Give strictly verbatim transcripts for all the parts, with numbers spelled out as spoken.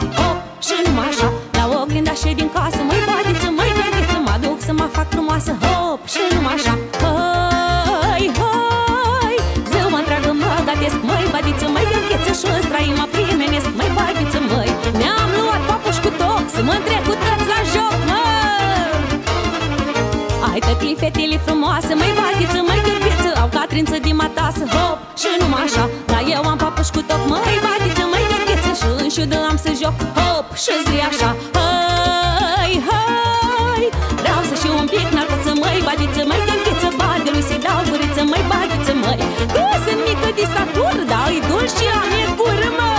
hop, și numai așa. La oglinda și din casă, măi batiță, măi gărgheță, mă duc să mă fac frumoasă, hop, și numai așa. Hai, hai, zău mă întreagă mă gatesc, măi batiță, măi gărgheță, și-o strai mă primenesc, măi batiță, măi. Ne-am luat papuși cu toc, să mă întrec cu tăți la joc, mă. Hai tătii fetele frumoase, măi batiță, măi gărgheță, au catrință din matasă, hop, și numai așa. Dar eu am papuși cu toc, măi batiță, măi gărgheță, și înșudă am să joc, hop, și zi așa. Hai, hai, vreau să și un pic n-arcăță, măi batiță, măi gărgheță, bade lui să-i dau guriță, măi batiță, măi. Că sunt mică de statură, dar îi dulci și am e gură, mă.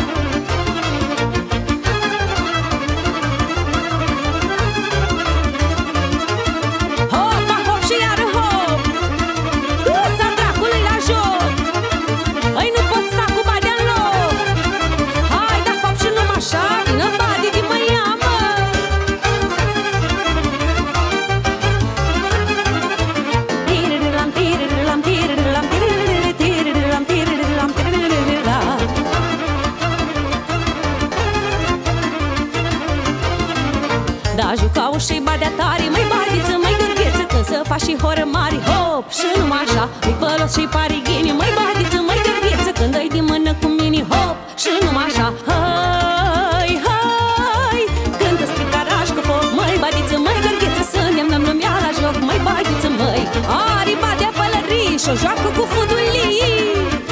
Da, jucau și badea tare, măi badiță, măi gărgheță, când să faci și horă mari, hop, și numai așa. Îi fălos și parighini, măi badiță, măi gărgheță, când dai din mână cu mini, hop, și numai așa. Hai, hai, cântă spre caraș cu foc, măi badiță, măi gărgheță, să ne-am lumea la joc, măi badiță, măi. Aripa de pălării și-o joacă cu fudulii.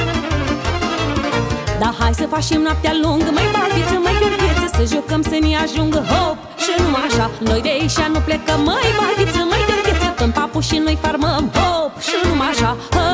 Da, hai să facem noaptea lungă, măi badiță, măi gărgheță, să jucăm să ne ajungă, hop, și numai așa. Noi de aici nu plecăm, măi badiță, măi gărgheță, când papușii noi farmăm, hop, și numai așa.